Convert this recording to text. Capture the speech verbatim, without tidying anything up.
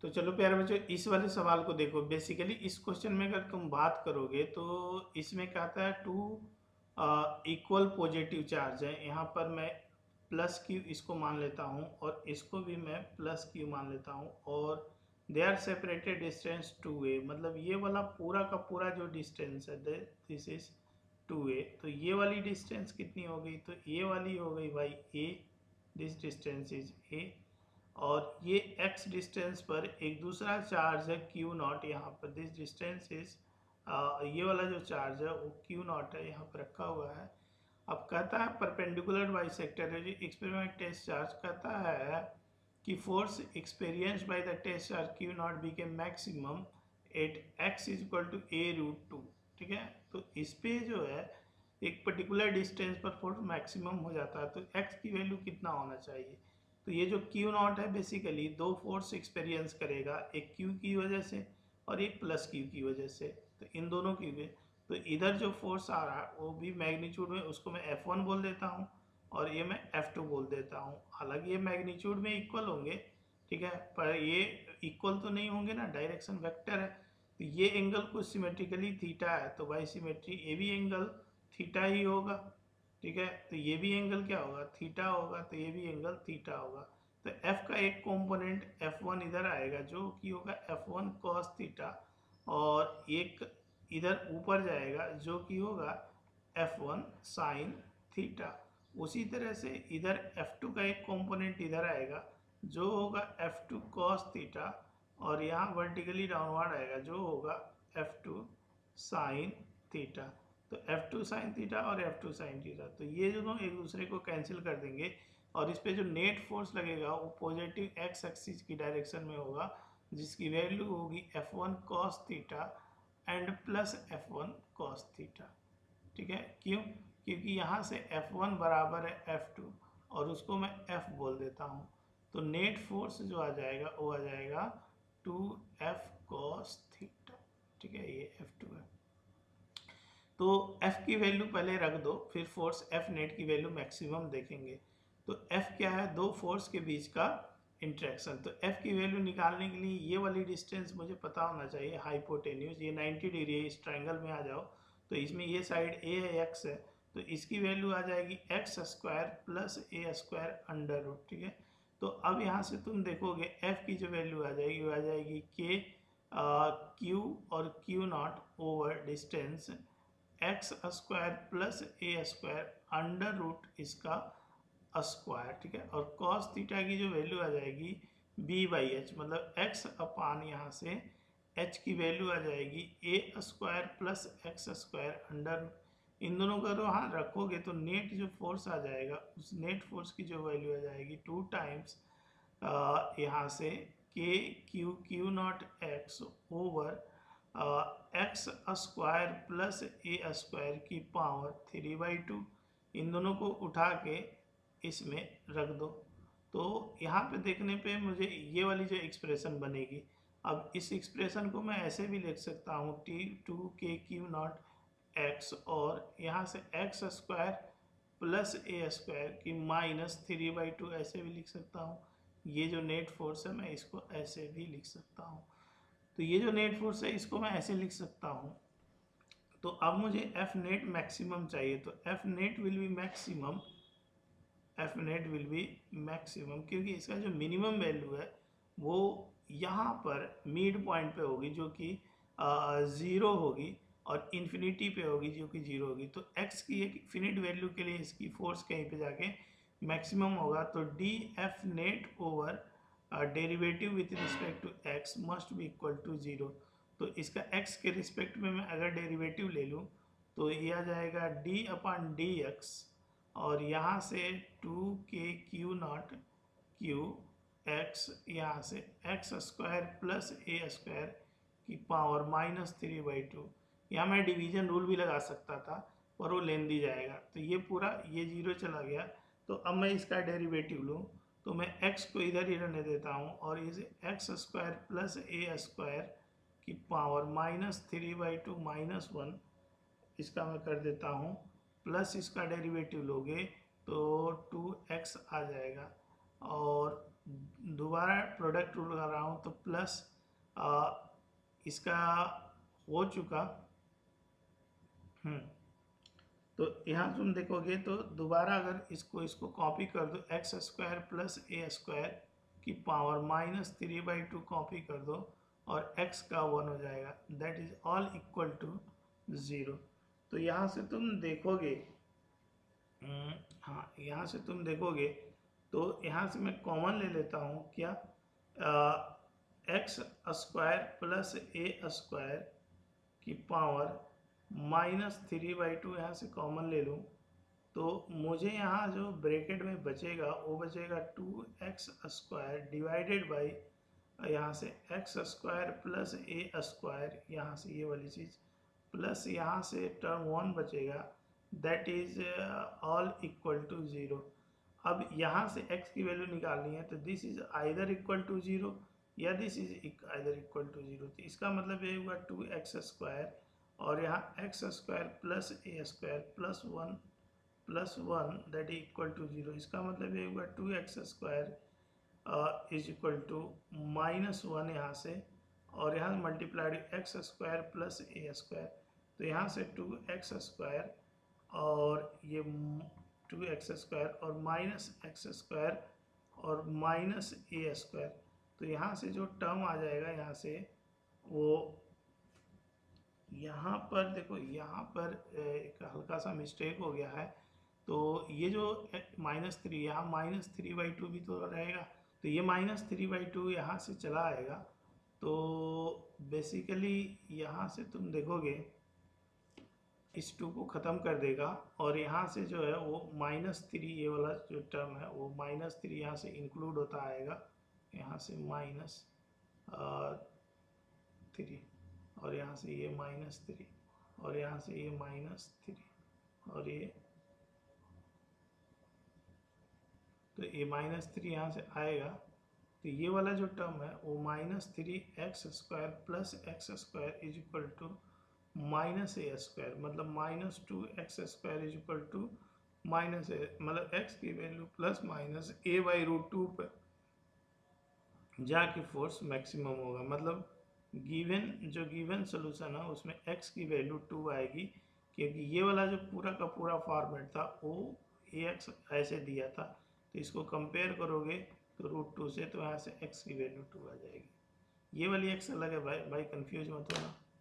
तो चलो प्यारे बच्चों, इस वाले सवाल को देखो। बेसिकली इस क्वेश्चन में अगर तुम बात करोगे तो इसमें क्या आता है, टू इक्वल पॉजिटिव चार्ज है। यहाँ पर मैं प्लस क्यू इसको मान लेता हूँ और इसको भी मैं प्लस क्यू मान लेता हूँ, और they are separated distance two a. मतलब ये वाला पूरा का पूरा जो डिस्टेंस है, दिस इज टू ए। तो ये वाली डिस्टेंस कितनी हो गई, तो ये वाली हो गई भाई ए, दिस डिस्टेंस इज ए। और ये x डिस्टेंस पर एक दूसरा चार्ज है q नॉट, यहाँ पर दिस डिस्टेंस इज, ये वाला जो चार्ज है वो q नॉट है, यहाँ पर रखा हुआ है। अब कहता है परपेंडिकुलर बाइसेक्टर है, जो एक्सपेरिमेंट टेस्ट चार्ज कहता है कि force experienced by the test charge q naught became maximum at x is equal to a root two. ठीक है, तो इस पे जो है एक पर्टिकुलर डिस्टेंस पर फोर्स मैक्सिमम हो जाता है, तो x की वैल्यू कितना होना चाहिए। तो ये जो Q नॉट है बेसिकली दो फोर्स एक्सपीरियंस करेगा, एक Q की वजह से और एक प्लस Q की वजह से। तो इन दोनों की वजह, तो इधर जो फोर्स आ रहा है वो भी मैग्नीट्यूड में, उसको मैं एफ वन बोल देता हूँ और ये मैं एफ टू बोल देता हूँ। हालांकि ये मैग्नीट्यूड में इक्वल होंगे, ठीक है, पर ये इक्वल तो नहीं होंगे ना, डायरेक्शन वेक्टर है। तो ये एंगल को सिमेट्रिकली थीटा है, तो बाई सिमेट्री ये भी एंगल थीटा ही होगा। ठीक है, तो ये भी एंगल क्या होगा, थीटा होगा, तो ये भी एंगल थीटा होगा। तो f का एक कंपोनेंट एफ वन इधर आएगा जो कि होगा एफ वन कॉस थीटा, और एक इधर ऊपर जाएगा जो कि होगा एफ वन साइन थीटा। उसी तरह से इधर एफ टू का एक कंपोनेंट इधर आएगा जो होगा एफ टू कॉस थीटा, और यहाँ वर्टिकली डाउनवर्ड आएगा जो होगा एफ टू साइन थीटा। तो एफ टू साइन थीटा और एफ टू साइन थीटा, तो ये दोनों एक दूसरे को कैंसिल कर देंगे, और इस पे जो नेट फोर्स लगेगा वो पॉजिटिव एक्स एक्सिस की डायरेक्शन में होगा, जिसकी वैल्यू होगी F one cos theta and plus F one cos theta. ठीक है, क्यों, क्योंकि यहाँ से एफ वन बराबर है एफ टू और उसको मैं एफ बोल देता हूँ। तो नेट फोर्स जो आ जाएगा वो आ जाएगा टू एफ कॉस थीटा। ठीक है, ये एफ टू है। तो F की वैल्यू पहले रख दो, फिर फोर्स F नेट की वैल्यू मैक्सिमम देखेंगे। तो F क्या है, दो फोर्स के बीच का इंट्रैक्शन। तो F की वैल्यू निकालने के लिए ये वाली डिस्टेंस मुझे पता होना चाहिए, हाइपोटेन्यूज, ये नाइन्टी डिग्री है, इस ट्रायंगल में आ जाओ। तो इसमें ये साइड A है, x है, तो इसकी वैल्यू आ जाएगी X square plus A square under root. ठीक है, तो अब यहाँ से तुम देखोगे F की जो वैल्यू आ जाएगी वो आ जाएगी के क्यू और Q naught over distance X square plus A square under root इसका स्क्वायर। ठीक है, और कॉस थीटा की जो वैल्यू आ जाएगी बी बाई एच, मतलब एक्स अपान यहाँ से एच की वैल्यू आ जाएगी A square plus X square under root. इन दोनों को अगर वहाँ रखोगे तो नेट जो फोर्स आ जाएगा, उस नेट फोर्स की जो वैल्यू आ जाएगी टू टाइम्स यहाँ से K Q Q naught X over X square plus A square की पावर थ्री बाई टू। इन दोनों को उठा के इसमें रख दो, तो यहाँ पे देखने पे मुझे ये वाली जो एक्सप्रेशन बनेगी। अब इस एक्सप्रेशन को मैं ऐसे भी लिख सकता हूँ T two K Q naught X, और यहाँ से X square plus A square की माइनस थ्री बाई टू ऐसे भी लिख सकता हूँ। ये जो नेट फोर्स है मैं इसको ऐसे भी लिख सकता हूँ। तो ये जो नेट फोर्स है इसको मैं ऐसे लिख सकता हूँ। तो अब मुझे एफ नेट मैक्सिमम चाहिए, तो F net will be maximum, F net will be maximum, क्योंकि इसका जो मिनिमम वैल्यू है वो यहाँ पर मिड पॉइंट पे होगी जो कि ज़ीरो होगी, और इन्फिनिटी पे होगी जो कि जीरो होगी। तो एक्स की एक इन्फिनिट वैल्यू के लिए इसकी फोर्स कहीं पे जाके मैक्सिमम होगा। तो D F net over derivative with respect to X must be equal to zero. तो इसका एक्स के रिस्पेक्ट में मैं अगर डेरिवेटिव ले लूँ तो ये आ जाएगा डी अपॉन डी एक्स, और यहाँ से to K Q not Q X, यहाँ से X square plus A square की power minus three by two. यहाँ मैं डिवीजन रूल भी लगा सकता था पर वो लेंदी जाएगा, तो ये पूरा ये जीरो चला गया। तो अब मैं इसका डेरिवेटिव लूँ तो मैं x को इधर ही रहने देता हूँ, और इसे X square plus A square की power minus three by two minus one इसका मैं कर देता हूँ, प्लस इसका डेरिवेटिव लोगे तो टू एक्स आ जाएगा, और दोबारा प्रोडक्ट रूल कर रहा हूँ तो प्लस इसका हो चुका। हम्म तो यहाँ तुम देखोगे तो दोबारा अगर इसको इसको कॉपी कर दो, X square plus A square की power minus three by two copy कर दो और x का वन हो जाएगा, that is all equal to zero. तो यहाँ से तुम देखोगे, हाँ यहाँ से तुम देखोगे तो यहाँ से मैं कॉमन ले लेता हूँ क्या, X square plus A square की power minus three by two यहाँ से कॉमन ले लूँ तो मुझे यहाँ जो ब्रैकेट में बचेगा वो बचेगा two X square divided by यहाँ से X square plus A square, यहाँ से ये वाली चीज़ प्लस यहाँ से टर्म वन बचेगा, that is all equal to zero. अब यहाँ से x की वैल्यू निकालनी है तो this is either equal to zero या this is either equal to zero. तो इसका मतलब ये हुआ टू एक्स स्क्वायर और यहाँ X square plus A square plus one plus one that is equal to zero. इसका मतलब ये हुआ two X square is equal to minus one यहाँ से और यहाँ multiplied X square plus A square, तो यहाँ से टू एक्स स्क्वायर और ये टू एक्स स्क्वायर और माइनस एक्स स्क्वायर और माइनस ए स्क्वायर। तो यहाँ से जो टर्म आ जाएगा यहाँ से वो यहाँ पर देखो, यहाँ पर एक हल्का सा मिस्टेक हो गया है। तो ये जो माइनस थ्री यहाँ माइनस थ्री बाई टू भी तो रहेगा, तो ये माइनस थ्री बाई टू यहाँ से चला आएगा। तो बेसिकली यहाँ से तुम देखोगे इस टू को ख़त्म कर देगा और यहाँ से जो है वो माइनस थ्री ये वाला जो टर्म है वो माइनस थ्री यहाँ से इंक्लूड होता आएगा, यहाँ से माइनस थ्री और यहाँ से ये माइनस थ्री और यहाँ से ये माइनस थ्री और ये, तो ये माइनस थ्री यहाँ से आएगा। तो ये वाला जो टर्म है वो minus three X square plus X square is equal to minus A square, मतलब minus two X square is equal to minus A, मतलब एक्स की value plus minus A by root two पर जाके फोर्स मैक्सिमम होगा। मतलब given जो given solution है उसमें x की वैल्यू टू आएगी, क्योंकि ये वाला जो पूरा का पूरा फॉर्मेट था वो ए एक्स ऐसे दिया था। तो इसको कंपेयर करोगे तो रूट टू से, तो यहाँ से x की वैल्यू टू आ जाएगी। ये वाली x अलग है भाई, भाई कंफ्यूज मत होना।